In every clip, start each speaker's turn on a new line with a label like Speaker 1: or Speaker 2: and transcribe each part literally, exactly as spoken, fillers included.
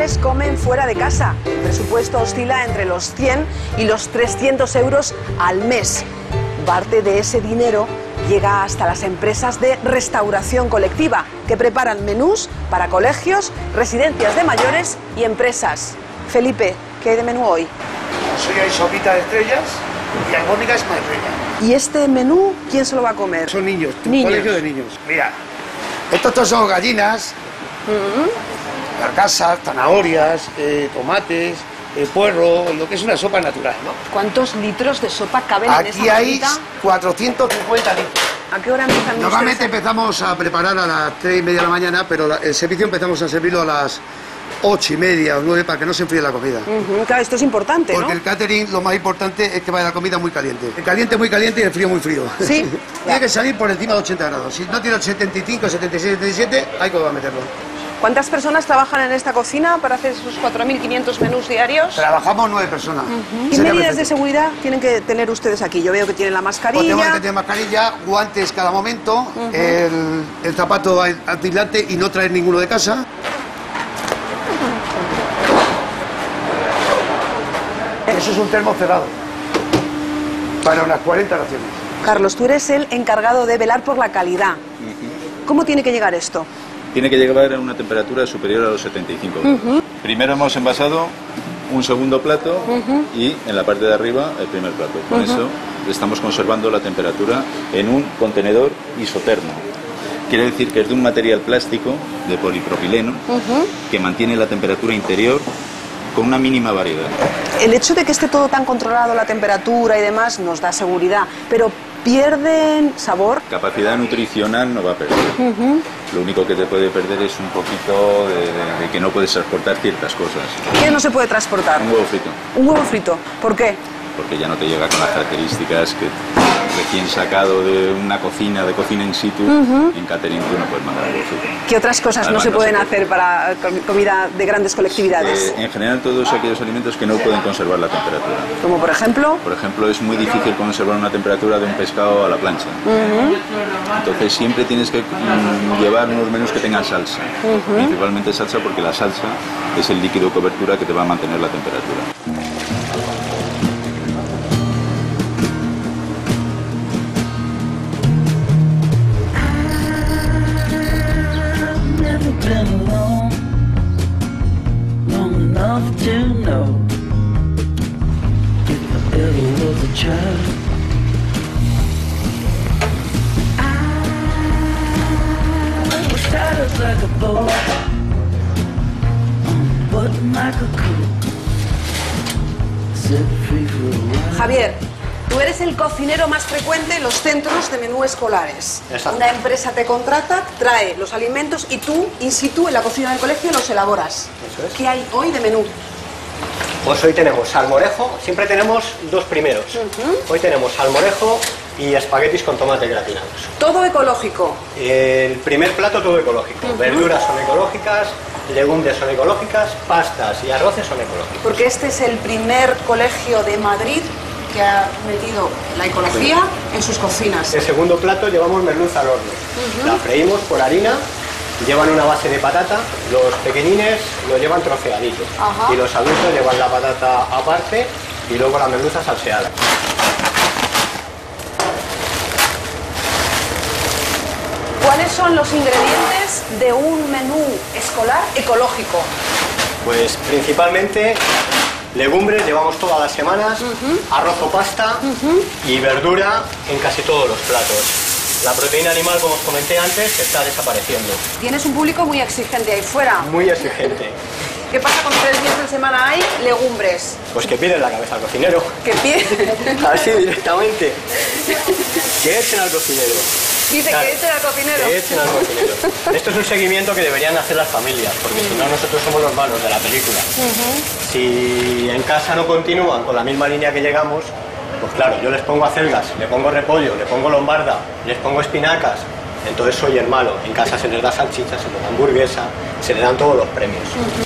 Speaker 1: mujeres comen fuera de casa. El presupuesto oscila entre los cien y los trescientos euros al mes. Parte de ese dinero llega hasta las empresas de restauración colectiva, que preparan menús para colegios, residencias de mayores y empresas. Felipe, ¿qué hay de menú hoy?
Speaker 2: Hoy hay sopita de estrellas y albóndigas madrileñas.
Speaker 1: ¿Y este menú quién se lo va a comer?
Speaker 2: Son niños, un
Speaker 1: niños.
Speaker 2: colegio de niños. Mira, estos todos son gallinas, uh-huh. carcasas, zanahorias, eh, tomates, eh, puerro, lo que es una sopa natural, ¿no?
Speaker 1: ¿Cuántos litros de sopa caben
Speaker 2: Aquí
Speaker 1: en esa
Speaker 2: hay
Speaker 1: cajita?
Speaker 2: cuatrocientos cincuenta litros.
Speaker 1: ¿A qué hora empiezan
Speaker 2: Normalmente
Speaker 1: ustedes?
Speaker 2: empezamos a preparar a las tres y media de la mañana, pero la, el servicio empezamos a servirlo a las ocho y media o nueve para que no se enfríe la comida.
Speaker 1: Uh-huh. Claro, esto es importante,
Speaker 2: Porque
Speaker 1: ¿no?
Speaker 2: el catering lo más importante es que vaya la comida muy caliente. El caliente muy caliente y el frío muy frío.
Speaker 1: Sí.
Speaker 2: Tiene que salir por encima de ochenta grados. Si no tiene setenta y cinco, setenta y seis, setenta y siete, hay que meterlo.
Speaker 1: ¿Cuántas personas trabajan en esta cocina para hacer sus cuatro mil quinientos menús diarios?
Speaker 2: Trabajamos nueve personas.
Speaker 1: Uh-huh. ¿Qué medidas de seguridad tienen que tener ustedes aquí? Yo veo que tienen la mascarilla.
Speaker 2: Pues tenemos que tener mascarilla, guantes cada momento, uh-huh. el, el zapato antiblante y no traer ninguno de casa. Eso es un termo cerrado para unas cuarenta raciones.
Speaker 1: Carlos, tú eres el encargado de velar por la calidad.
Speaker 3: Uh-huh.
Speaker 1: ¿Cómo tiene que llegar esto?
Speaker 3: Tiene que llegar a una temperatura superior a los setenta y cinco grados. Uh-huh. Primero hemos envasado un segundo plato uh-huh. y en la parte de arriba el primer plato. Con uh-huh. eso estamos conservando la temperatura en un contenedor isotermo. Quiere decir que es de un material plástico de polipropileno uh-huh. que mantiene la temperatura interior con una mínima variedad.
Speaker 1: El hecho de que esté todo tan controlado, la temperatura y demás, nos da seguridad, pero ¿pierden sabor?
Speaker 3: Capacidad nutricional no va a perder. Uh-huh. Lo único que te puede perder es un poquito de, de, de que no puedes transportar ciertas cosas.
Speaker 1: ¿Qué no se puede transportar?
Speaker 3: Un huevo frito.
Speaker 1: ¿Un huevo frito? ¿Por qué?
Speaker 3: Porque ya no te llega con las características que recién sacado de una cocina, de cocina in situ, uh-huh. en catering tú no puedes mandar huevo frito.
Speaker 1: ¿Qué otras cosas Además, no se pueden no se puede. hacer para comida de grandes colectividades?
Speaker 3: Eh, en general todos aquellos alimentos que no pueden conservar la temperatura.
Speaker 1: ¿Como por ejemplo?
Speaker 3: Por ejemplo, es muy difícil conservar una temperatura de un pescado a la plancha. Uh-huh. Entonces siempre tienes que mm, llevar unos menús que tengan salsa. Uh-huh. Principalmente salsa porque la salsa es el líquido de cobertura que te va a mantener la temperatura.
Speaker 1: Javier, tú eres el cocinero más frecuente en los centros de menú escolares.
Speaker 4: Exacto.
Speaker 1: Una empresa te contrata, trae los alimentos y tú, in situ, en la cocina del colegio, los elaboras.
Speaker 4: Eso es.
Speaker 1: ¿Qué hay hoy de menú?
Speaker 4: Pues hoy tenemos salmorejo, siempre tenemos dos primeros. Uh-huh. Hoy tenemos salmorejo y espaguetis con tomate gratinados.
Speaker 1: Todo ecológico.
Speaker 4: El primer plato todo ecológico. Uh-huh. Verduras son ecológicas, legumbres son ecológicas, pastas y arroces son ecológicos.
Speaker 1: Porque este es el primer colegio de Madrid que ha metido la ecología en sus cocinas.
Speaker 4: El segundo plato llevamos merluza al horno. Uh-huh. La freímos por harina, llevan una base de patata, los pequeñines lo llevan troceaditos. Uh-huh. Y los adultos llevan la patata aparte y luego la merluza salseada.
Speaker 1: ¿Cuáles son los ingredientes de un menú escolar ecológico?
Speaker 4: Pues principalmente legumbres, llevamos todas las semanas, uh-huh. arroz o pasta uh-huh. y verdura en casi todos los platos. La proteína animal, como os comenté antes, está desapareciendo.
Speaker 1: Tienes un público muy exigente ahí fuera.
Speaker 4: Muy exigente.
Speaker 1: ¿Qué pasa con tres días de semana hay legumbres?
Speaker 4: Pues que piden la cabeza al cocinero.
Speaker 1: ¿Que piden?
Speaker 4: Así directamente. Que echen al cocinero.
Speaker 1: Dice claro, que echen al cocinero.
Speaker 4: Que echen al cocinero. Esto es un seguimiento que deberían hacer las familias, porque uh-huh. si no nosotros somos los malos de la película. Uh-huh. Si en casa no continúan con la misma línea que llegamos, pues claro, yo les pongo acelgas, le pongo repollo, le pongo lombarda, les pongo espinacas, entonces soy el malo. En casa se les da salchicha, se les da hamburguesa, se les dan todos los premios. Uh-huh.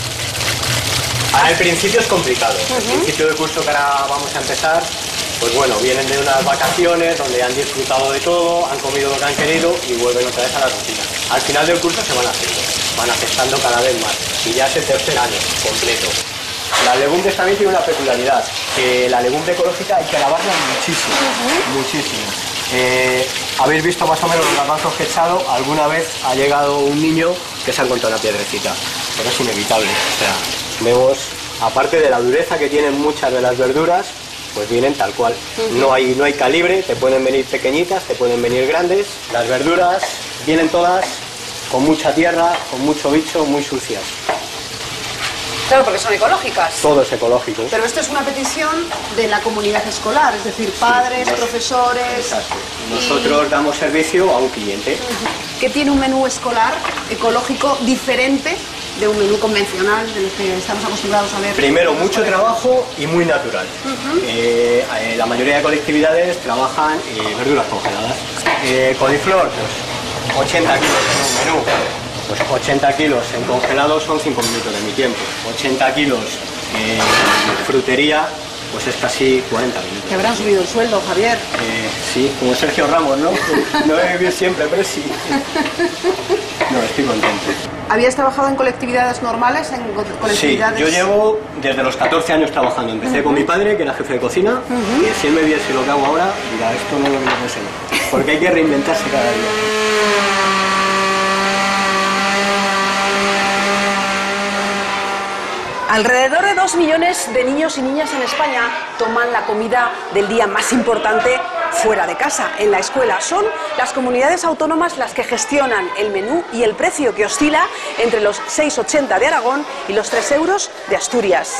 Speaker 4: Al principio es complicado. Uh-huh. El principio del curso que ahora vamos a empezar, pues bueno, vienen de unas vacaciones donde han disfrutado de todo, han comido lo que han querido y vuelven otra vez a la rutina. Al final del curso se van haciendo. van afectando cada vez más. Y ya es el tercer año completo. Las legumbres también tienen una peculiaridad, que la legumbre ecológica hay que lavarla muchísimo, uh-huh. muchísimo. Eh, Habéis visto más o menos los garbanzos que he echado, alguna vez ha llegado un niño que se ha encontrado una piedrecita, pero es inevitable. O sea, vemos, aparte de la dureza que tienen muchas de las verduras, pues vienen tal cual. Uh-huh. No hay, no hay calibre, te pueden venir pequeñitas, te pueden venir grandes. Las verduras vienen todas con mucha tierra, con mucho bicho, muy sucias.
Speaker 1: Claro, porque son ecológicas.
Speaker 4: Todo es ecológico.
Speaker 1: Pero esto es una petición de la comunidad escolar, es decir, padres, sí, profesores...
Speaker 4: Exacto. Nosotros y... damos servicio a un cliente.
Speaker 1: Uh-huh. Que tiene un menú escolar ecológico diferente de un menú convencional del que estamos acostumbrados a ver.
Speaker 4: Primero, mucho trabajo y muy natural. Uh-huh. eh, eh, la mayoría de colectividades trabajan eh, verduras congeladas. Eh, coliflor, pues ochenta kilos en un menú. Pues ochenta kilos en congelado son cinco minutos de mi tiempo. ochenta kilos en frutería, pues es casi cuarenta minutos.
Speaker 1: Te habrán subido el sueldo, Javier.
Speaker 4: Eh, sí, como Sergio Ramos, ¿no? No he vivido siempre, pero sí. No, estoy contento.
Speaker 1: ¿Habías trabajado en colectividades normales? En colectividades...
Speaker 4: Sí, yo llevo desde los catorce años trabajando. Empecé uh-huh. con mi padre, que era jefe de cocina, uh-huh. y si él me viese lo que hago ahora, dirá, esto no lo que sé. Porque hay que reinventarse cada día.
Speaker 1: Alrededor de dos millones de niños y niñas en España toman la comida del día más importante fuera de casa, en la escuela. Son las comunidades autónomas las que gestionan el menú y el precio, que oscila entre los seis ochenta de Aragón y los tres euros de Asturias.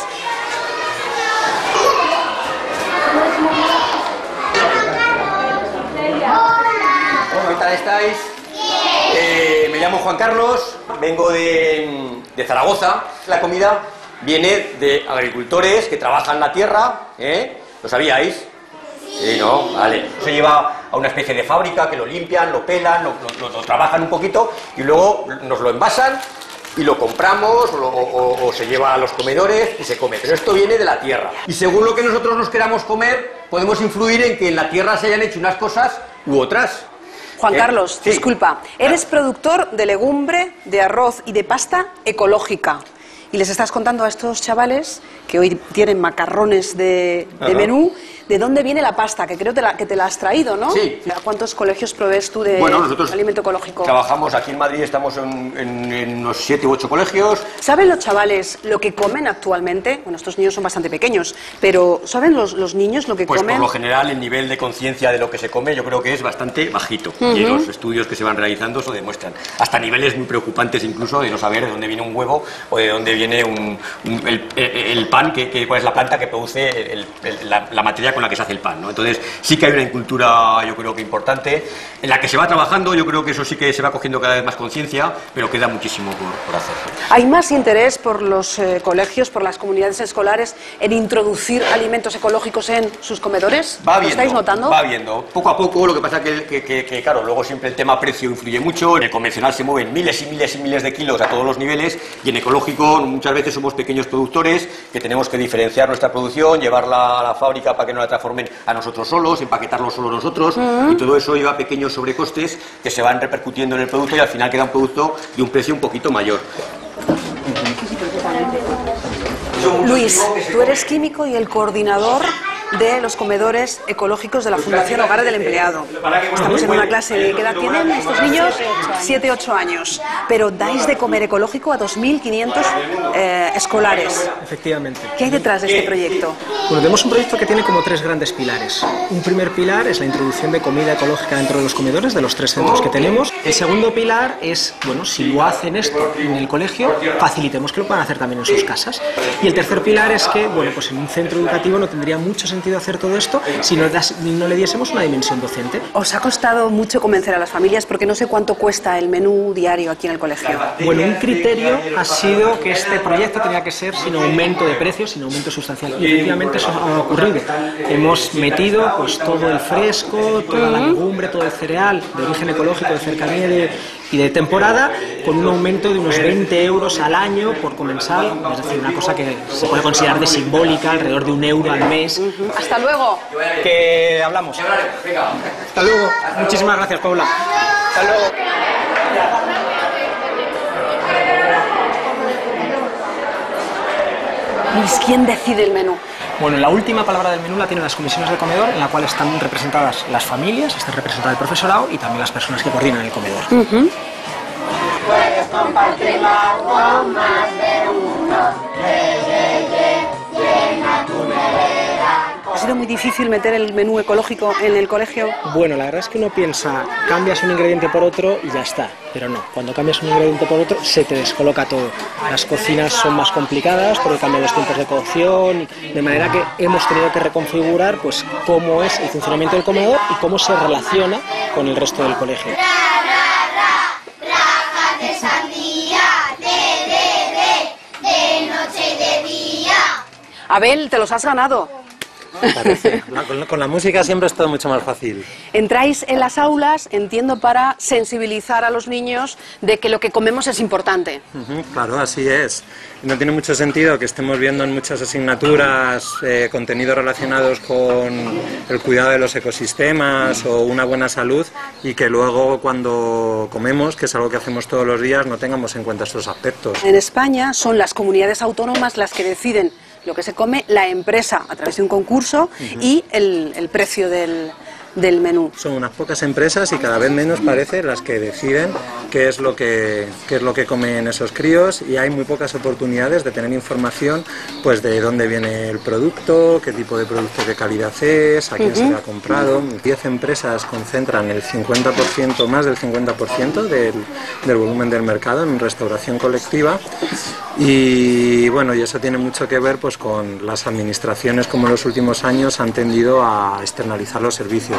Speaker 5: ¿Cómo tal estáis? Eh, me llamo Juan Carlos, vengo de, de Zaragoza. La comida viene de agricultores que trabajan la tierra, ¿eh? ¿Lo sabíais? Sí, ¿no? Vale. Se lleva a una especie de fábrica que lo limpian, lo pelan, lo, lo, lo trabajan un poquito y luego nos lo envasan y lo compramos o, o, o se lleva a los comedores y se come. Pero esto viene de la tierra. Y según lo que nosotros nos queramos comer, podemos influir en que en la tierra se hayan hecho unas cosas u otras.
Speaker 1: Juan Carlos,
Speaker 5: ¿Eh? Sí.
Speaker 1: disculpa, eres productor de legumbre, de arroz y de pasta ecológica. Y les estás contando a estos chavales que hoy tienen macarrones de, de menú, ¿de dónde viene la pasta? Que creo te la, que te la has traído, ¿no?
Speaker 5: Sí.
Speaker 1: ¿A cuántos colegios provees tú de
Speaker 5: bueno, nosotros
Speaker 1: alimento ecológico?
Speaker 5: Trabajamos aquí en Madrid, estamos en, en, en unos siete u ocho colegios.
Speaker 1: ¿Saben los chavales lo que comen actualmente? Bueno, estos niños son bastante pequeños, pero ¿saben los, los niños lo que
Speaker 5: pues
Speaker 1: comen?
Speaker 5: Pues por lo general el nivel de conciencia de lo que se come yo creo que es bastante bajito. Uh-huh. Y los estudios que se van realizando eso demuestran. Hasta niveles muy preocupantes incluso de no saber de dónde viene un huevo o de dónde viene un, un, el, el, el pan, que, que, cuál es la planta que produce el, el, la, la materia con la que se hace el pan, ¿no? Entonces sí que hay una incultura yo creo que importante en la que se va trabajando. Yo creo que eso sí que se va cogiendo cada vez más conciencia, pero queda muchísimo por, por hacer.
Speaker 1: ¿Hay más interés por los eh, colegios, por las comunidades escolares en introducir alimentos ecológicos en sus comedores?
Speaker 5: Va
Speaker 1: ¿Lo
Speaker 5: viendo,
Speaker 1: estáis notando?
Speaker 5: Va viendo, poco a poco. Lo que pasa que, que, que, que claro, luego siempre el tema precio influye mucho. En el convencional se mueven miles y miles y miles de kilos a todos los niveles, y en ecológico muchas veces somos pequeños productores que tenemos que diferenciar nuestra producción, llevarla a la fábrica para que no la transformen a nosotros solos, empaquetarlo solo nosotros, uh-huh. y todo eso lleva pequeños sobrecostes que se van repercutiendo en el producto y al final queda un producto de un precio un poquito mayor.
Speaker 1: Uh-huh. Luis, tú eres químico y el coordinador de los comedores ecológicos de la Fundación Hogar del Empleado. Estamos en una clase de ¿qué edad tienen estos niños? siete ocho años. Pero dais de comer ecológico a dos mil quinientos eh, escolares.
Speaker 6: Efectivamente.
Speaker 1: ¿Qué hay detrás de este proyecto?
Speaker 6: Bueno, tenemos un proyecto que tiene como tres grandes pilares. Un primer pilar es la introducción de comida ecológica dentro de los comedores de los tres centros que tenemos. El segundo pilar es, bueno, si lo hacen esto en el colegio, facilitemos que lo puedan hacer también en sus casas. Y el tercer pilar es que, bueno, pues en un centro educativo no tendría mucho sentido hacer todo esto si no, das, no le diésemos una dimensión docente.
Speaker 1: ¿Os ha costado mucho convencer a las familias? Porque no sé cuánto cuesta el menú diario aquí en el colegio.
Speaker 6: Bueno, un criterio ha sido que este proyecto tenía que ser sin aumento de precios, sin aumento sustancial. Y efectivamente eso ha ocurrido. Hemos metido pues todo el fresco, toda la legumbre, todo el cereal de origen ecológico, de cercanía de, y de temporada, con un aumento de unos veinte euros al año por comensal, es decir, una cosa que se puede considerar de simbólica, alrededor de un euro al mes.
Speaker 1: Hasta luego.
Speaker 6: Que hablamos. Hasta luego. Muchísimas gracias, Paula. Hasta luego.
Speaker 1: Luis, ¿quién decide el menú?
Speaker 6: Bueno, la última palabra del menú la tienen las comisiones de comedor, en la cual están representadas las familias, está representado el profesorado y también las personas que coordinan el comedor.
Speaker 1: Uh-huh.
Speaker 7: Puedes compartirlo con más de uno. Llena tu nevera.
Speaker 1: ¿Ha sido muy difícil meter el menú ecológico en el colegio?
Speaker 6: Bueno, la verdad es que uno piensa, cambias un ingrediente por otro y ya está. Pero no, cuando cambias un ingrediente por otro se te descoloca todo. Las cocinas son más complicadas porque cambian los tiempos de cocción, de manera que hemos tenido que reconfigurar pues cómo es el funcionamiento del comedor y cómo se relaciona con el resto del colegio.
Speaker 1: Abel, te los has ganado.
Speaker 8: Parece. La, con, con la música siempre es todo mucho más fácil.
Speaker 1: Entráis en las aulas, entiendo, para sensibilizar a los niños de que lo que comemos es importante.
Speaker 8: Uh-huh, claro, así es. No tiene mucho sentido que estemos viendo en muchas asignaturas eh, contenidos relacionados con el cuidado de los ecosistemas o una buena salud y que luego cuando comemos, que es algo que hacemos todos los días, no tengamos en cuenta estos aspectos.
Speaker 1: En España son las comunidades autónomas las que deciden lo que se come, la empresa a través de un concurso uh-huh. y el, el precio del, del menú.
Speaker 8: Son unas pocas empresas y cada vez menos parece las que deciden qué es lo que qué es lo que comen esos críos y hay muy pocas oportunidades de tener información pues de dónde viene el producto, qué tipo de producto de calidad es, a quién uh-huh. se le ha comprado. Diez empresas concentran el cincuenta por ciento, más del cincuenta por ciento del, del volumen del mercado en restauración colectiva y bueno, y eso tiene mucho que ver pues con las administraciones como en los últimos años han tendido a externalizar los servicios.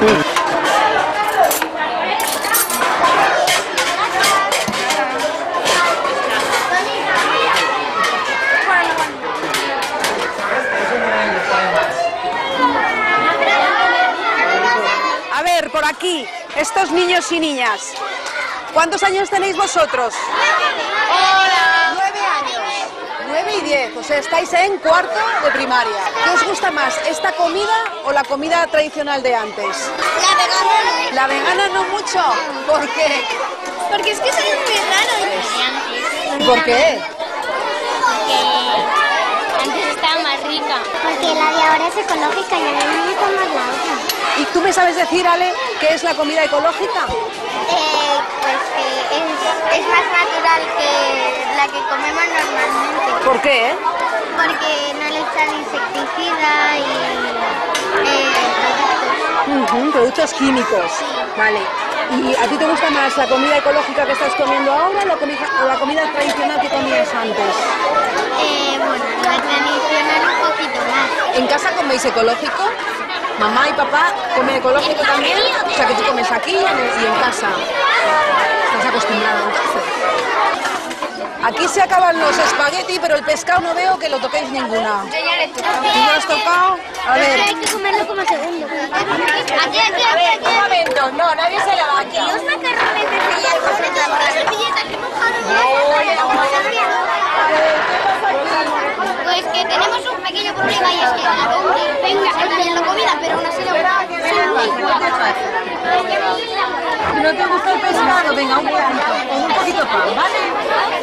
Speaker 1: A ver, por aquí, estos niños y niñas, ¿cuántos años tenéis vosotros? Hola. Nueve años. Nueve y diez, o sea, estáis en cuarto de primaria. ¿Qué os gusta más, esta comida o la comida tradicional de antes?
Speaker 9: La vegana.
Speaker 1: La vegana no mucho. ¿Por qué?
Speaker 9: Porque es que soy muy raro.
Speaker 1: ¿Por qué?
Speaker 9: Porque antes estaba más rica. Porque la de ahora es ecológica y ahora no está más la otra.
Speaker 1: ¿Y tú me sabes decir, Ale, qué es la comida ecológica?
Speaker 9: Eh, pues que es, es más natural que la que comemos normalmente.
Speaker 1: ¿Por qué?
Speaker 9: Porque no le echan insecticida y eh, productos.
Speaker 1: Uh-huh, productos químicos.
Speaker 9: Sí.
Speaker 1: Vale. ¿Y a ti te gusta más la comida ecológica que estás comiendo ahora o la comida, o la comida tradicional que comías antes?
Speaker 9: Eh, bueno, la tradicional un poquito más.
Speaker 1: ¿En casa coméis ecológico? ¿Mamá y papá comen ecológico también? O sea, que tú comes aquí y en casa. ¿Estás acostumbrada entonces? Aquí se acaban los espagueti, pero el pescado no veo que lo toquéis ninguna.
Speaker 9: Yo ya le he tocado.
Speaker 1: ¿Tú ya lo has tocado? A ver.
Speaker 9: Hay que comerlo como segundo. Aquí, aquí, aquí.
Speaker 1: A ver, un momento. No, nadie se la va aquí.
Speaker 9: Los macarrones de relleno. Las servilletas que mojaron. Pues que tenemos un pequeño problema y es que al hombre venga a traer la comida, pero aún así
Speaker 1: Si no te gusta el pescado, venga, un poquito, con un poquito pan, ¿vale?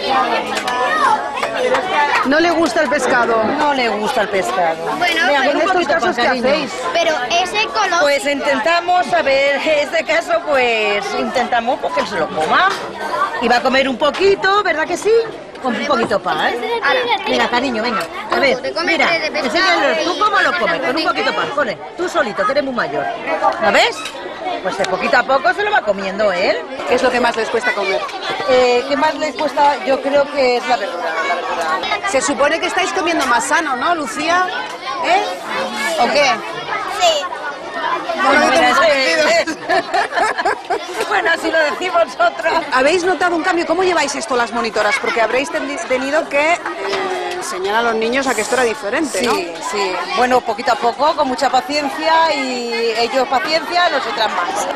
Speaker 1: ¿No le gusta el pescado?
Speaker 10: No le gusta el pescado.
Speaker 9: Bueno,
Speaker 1: Mira,
Speaker 9: pero,
Speaker 1: en estos casos, ¿qué hacéis?
Speaker 9: pero es ecológico.
Speaker 10: Pues intentamos, a ver, este caso, pues intentamos porque él se lo coma. Y va a comer un poquito, ¿verdad que sí? Con un poquito pan. Venga, cariño, venga. A ver, mira, enséñale tú cómo lo comes, con un poquito pan. Pone, tú solito, que eres muy mayor. ¿Lo ves? Pues de poquito a poco se lo va comiendo él.
Speaker 1: ¿Qué es lo que más les cuesta comer?
Speaker 10: Eh, ¿Qué más les cuesta? Yo creo que es la verdura, la verdura.
Speaker 1: Se supone que estáis comiendo más sano, ¿no, Lucía? ¿Eh? ¿O qué?
Speaker 9: Sí.
Speaker 10: Bueno, mira, es, es. Bueno, así lo decimos nosotros.
Speaker 1: ¿Habéis notado un cambio? ¿Cómo lleváis esto las monitoras? Porque habréis ten- tenido que eh, enseñar a los niños a que esto era diferente, ¿no?
Speaker 10: Sí, sí. Bueno, poquito a poco, con mucha paciencia y ellos paciencia, nosotras más.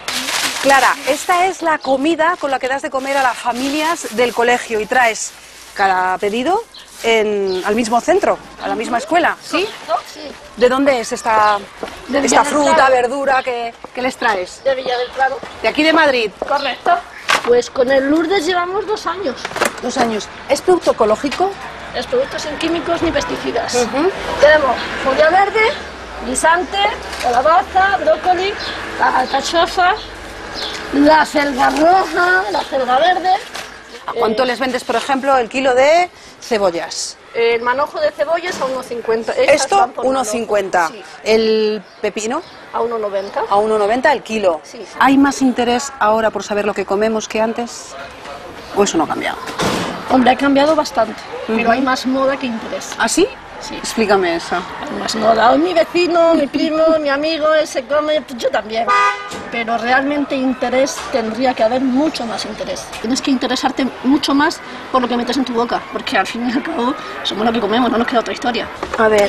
Speaker 1: Clara, esta es la comida con la que das de comer a las familias del colegio y traes cada pedido en, al mismo centro, a la misma escuela, ¿sí?
Speaker 11: Sí.
Speaker 1: ¿De dónde es esta,
Speaker 11: De
Speaker 1: esta
Speaker 11: Villa del
Speaker 1: fruta,
Speaker 11: Prado.
Speaker 1: verdura que, que les traes?
Speaker 11: De Villa del Prado.
Speaker 1: ¿De aquí de Madrid?
Speaker 11: Correcto. Pues con el Lourdes llevamos dos años.
Speaker 1: Dos años. ¿Es producto ecológico?
Speaker 11: Es producto sin químicos ni pesticidas. Tenemos judía verde, guisante, calabaza, brócoli, la alcachofa, la selga roja, la selga verde.
Speaker 1: ¿A cuánto les vendes, por ejemplo, el kilo de cebollas?
Speaker 11: El manojo de cebollas a uno cincuenta.
Speaker 1: Esto, uno cincuenta.
Speaker 11: Sí.
Speaker 1: ¿El pepino?
Speaker 11: A uno noventa.
Speaker 1: A uno noventa el kilo.
Speaker 11: Sí, sí.
Speaker 1: ¿Hay más interés ahora por saber lo que comemos que antes? ¿O eso no ha cambiado?
Speaker 11: Hombre, ha cambiado bastante, pero
Speaker 1: Ujú.
Speaker 11: hay más moda que interés.
Speaker 1: ¿Ah, sí?
Speaker 11: Sí.
Speaker 1: Explícame eso.
Speaker 11: Hay más moda. Hoy mi vecino, mi primo, mi amigo, él se come, yo también. Pero realmente interés tendría que haber mucho más interés. Tienes que interesarte mucho más por lo que metes en tu boca, porque al fin y al cabo somos lo que comemos, no nos queda otra historia.
Speaker 1: A ver.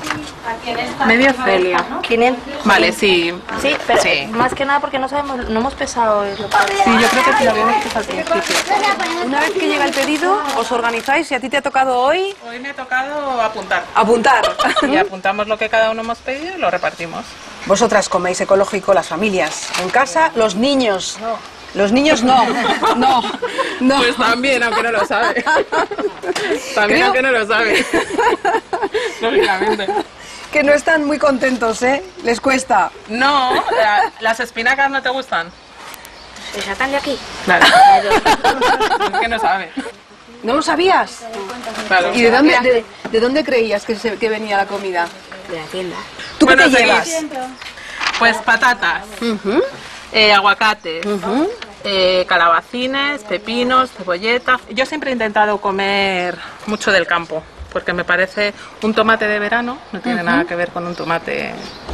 Speaker 12: Medio Celia.
Speaker 13: quinientos.
Speaker 12: Vale, sí.
Speaker 13: Sí, pero
Speaker 12: Sí.
Speaker 13: más que nada porque no sabemos, no hemos pesado el
Speaker 12: Sí, yo creo que sí lo habíamos hecho al principio.
Speaker 1: Una vez que llega el pedido, os organizáis y a ti te ha tocado hoy
Speaker 12: Hoy me ha tocado apuntar.
Speaker 1: apuntar.
Speaker 12: Y apuntamos lo que cada uno hemos pedido y lo repartimos.
Speaker 1: Vosotras coméis ecológico, las familias. En casa, los niños. Los niños no. No. No.
Speaker 12: Pues también, aunque no lo sabe. También,
Speaker 1: Creo-
Speaker 12: aunque no lo sabe. Lógicamente.
Speaker 1: Que no están muy contentos, ¿eh? Les cuesta.
Speaker 12: No, la- las espinacas no te gustan.
Speaker 13: Se sacan de aquí.
Speaker 12: Claro. Es que no sabe.
Speaker 1: ¿No lo sabías?
Speaker 12: Claro.
Speaker 1: ¿Y de dónde, de, de dónde creías que, se- que venía la comida?
Speaker 13: De la tienda.
Speaker 1: ¿Tú qué
Speaker 12: Bueno,
Speaker 1: te
Speaker 12: seguís.
Speaker 1: llevas?
Speaker 12: Pues patatas, eh, aguacates, eh, calabacines, pepinos, cebolleta. Yo siempre he intentado comer mucho del campo, porque me parece un tomate de verano no tiene
Speaker 1: Ujú.
Speaker 12: nada que ver con un tomate.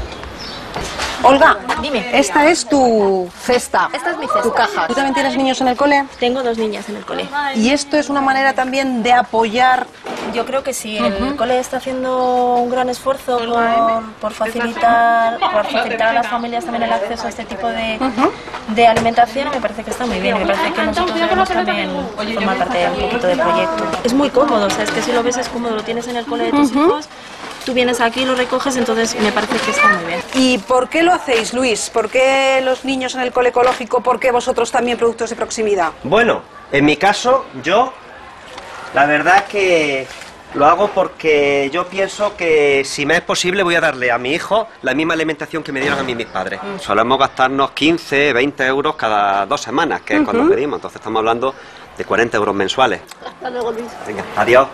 Speaker 1: Olga,
Speaker 13: Dime.
Speaker 1: esta es tu cesta.
Speaker 13: Esta es mi cesta.
Speaker 1: Tu caja. ¿Tú también tienes niños en el cole?
Speaker 13: Tengo dos niñas en el cole.
Speaker 1: Y esto es una manera también de apoyar.
Speaker 13: Yo creo que sí,
Speaker 1: Ujú.
Speaker 13: el cole está haciendo un gran esfuerzo por, por facilitar, por facilitar a las familias también el acceso a este tipo de, de alimentación. Me parece que está muy bien, me parece que nosotros debemos también formar parte de un poquito del proyecto. Es muy cómodo, o sea, es que si lo ves es cómodo, lo tienes en el cole de tus
Speaker 1: Ujú.
Speaker 13: hijos, tú vienes aquí, lo recoges, entonces me parece que está muy bien.
Speaker 1: ¿Y por qué lo hacéis, Luis? ¿Por qué los niños en el cole ecológico? ¿Por qué vosotros también productos de proximidad?
Speaker 14: Bueno, en mi caso, yo, la verdad es que lo hago porque yo pienso que si me es posible voy a darle a mi hijo la misma alimentación que me dieron a mí mis padres. Solemos gastarnos quince, veinte euros cada dos semanas, que es cuando
Speaker 11: Ujú.
Speaker 14: pedimos, entonces estamos hablando de cuarenta euros mensuales.
Speaker 11: Hasta luego, Luis.
Speaker 14: Venga, adiós.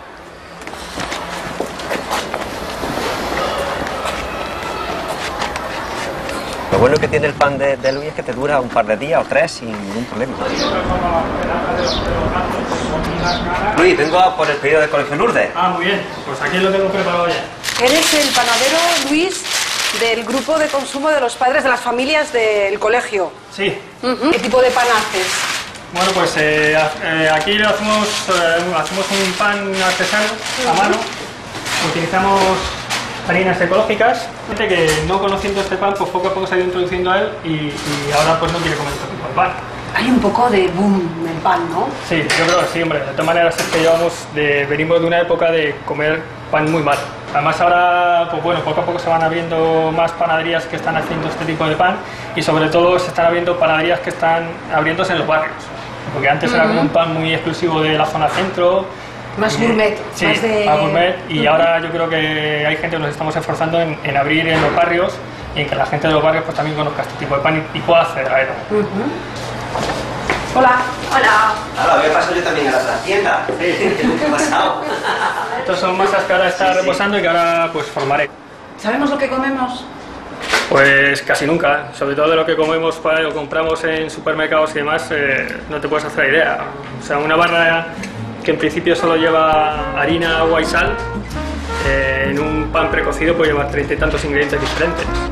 Speaker 14: Lo bueno que tiene el pan de, de Luis es que te dura un par de días o tres sin ningún problema. Luis, vengo a por el pedido del Colegio Lourdes.
Speaker 15: Ah, muy bien. Pues aquí lo tengo preparado ya.
Speaker 1: Eres el panadero, Luis, del grupo de consumo de los padres de las familias del colegio.
Speaker 15: Sí.
Speaker 1: Ujú. ¿Qué tipo de pan haces?
Speaker 15: Bueno, pues eh, eh, aquí lo hacemos, eh, hacemos un pan artesano a mano. Utilizamos harinas ecológicas. Gente que no conociendo este pan, pues poco a poco se ha ido introduciendo a él y, y ahora pues no quiere comer este tipo de pan.
Speaker 1: Hay un poco de boom del pan, ¿no?
Speaker 15: Sí, yo creo que sí, hombre. De todas maneras es que llevamos de, venimos de una época de comer pan muy mal. Además ahora, pues bueno, poco a poco se van abriendo más panaderías que están haciendo este tipo de pan y sobre todo se están abriendo panaderías que están abriéndose en los barrios. Porque antes era como un pan muy exclusivo de la zona centro.
Speaker 1: Más
Speaker 15: y-
Speaker 1: gourmet,
Speaker 15: sí,
Speaker 1: más de...
Speaker 15: más gourmet. Y
Speaker 1: Ujú.
Speaker 15: ahora yo creo que hay gente que nos estamos esforzando en, en abrir en los barrios y en que la gente de los barrios pues también conozca este tipo de pan y, y pueda acceder a él.
Speaker 1: Ujú. Hola. Hola.
Speaker 14: Ahora voy a pasar yo también a la tienda. ¿Qué ha pasado?
Speaker 15: Estos son masas que ahora está reposando y que ahora pues formaré.
Speaker 1: ¿Sabemos lo que comemos?
Speaker 15: Pues casi nunca, sobre todo de lo que comemos para, o compramos en supermercados y demás, eh, no te puedes hacer idea. O sea, una barra que en principio solo lleva harina, agua y sal, eh, en un pan precocido puede llevar treinta y tantos ingredientes diferentes.